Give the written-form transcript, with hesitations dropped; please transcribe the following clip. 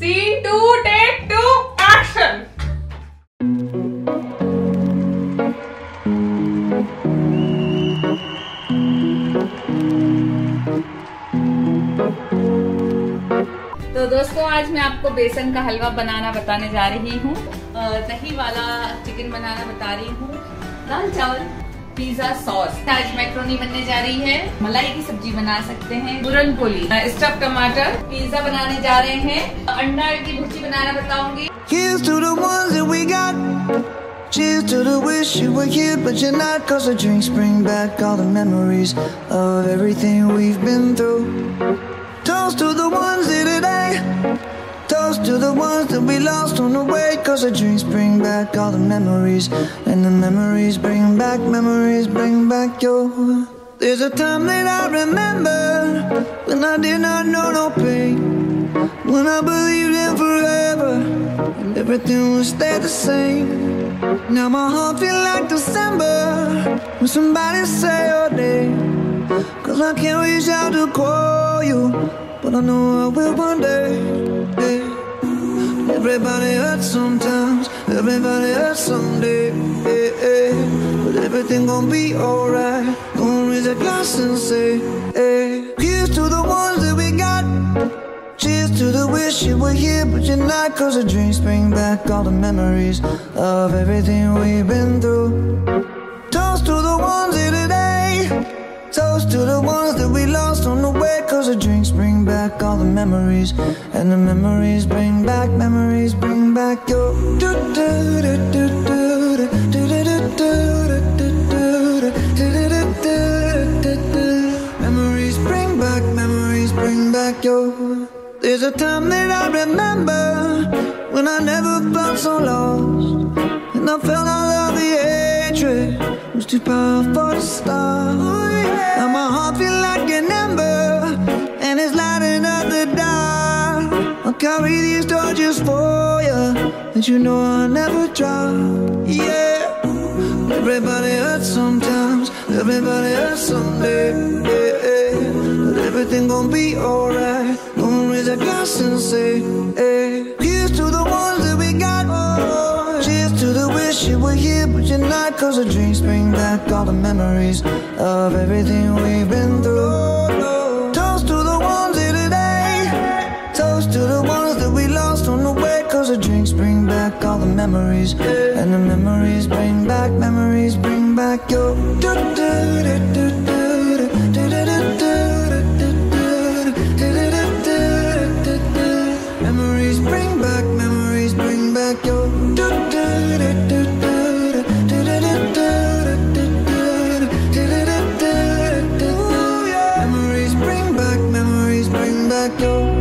Scene 2, take 2, action! तो दोस्तों आज मैं आपको बेसन का हलवा बनाना बताने जा रही हूँ। दही वाला चिकन बनाना बता रही हूँ। दाल चावल पिज्जा सॉस। आज मैक्रोनी बनने जा रही है। मलाई की सब्जी बना सकते हैं। बुरन पोली, स्टफ टमाटर। पिज्जा बनाने जा रहे हैं। अंडा की भुर्जी बनाना बताऊंगी। Here's to the ones that we got. Cheers to the wish you were here but you're not. Cause the drinks bring back all the memories of everything we've been through. Toast to the ones here today. Toast to the ones that we lost on the way. Cause the drinks bring back all the memories. And the memories bring back your. There's a time that I remember when I did not know no pain, when I believed in forever and everything would stay the same. Now my heart feel like December when somebody say your name. Cause I can't reach out to call you, but I know I will one day. Yeah. Everybody hurts sometimes, everybody hurts someday. Yeah, yeah. But everything gon' be alright. Gonna raise a glass and say, hey. Here's to the ones that we got. Cheers to the wish you were here but you're not. Cause the drinks bring back all the memories of everything we've been through. Toast to the ones here today. Toast to the ones that we lost on the way. Cause the drinks bring back all the memories. And the memories bring back your. Memories bring back your. There's a time that I remember when I never felt so lost, and I felt all of the hatred was too powerful to stop. Now my heart feel like an ember and it's lighting up the dark. I'll carry these torches for you, and you know I'll never drop. Yeah. Everybody hurts sometimes, everybody hurts someday. Yeah, yeah. But everything gon' be alright. Gonna raise a glass and say, hey. Here's to the ones that we got. Oh, cheers to the wish you were here but you're not. Cause the drinks bring back all the memories of everything we've been through. Toast to the ones here today. Toast to the ones that we lost on the way. Cause the drinks bring back all the memories. And the memories bring back your. Memories bring back your. Memories bring back your.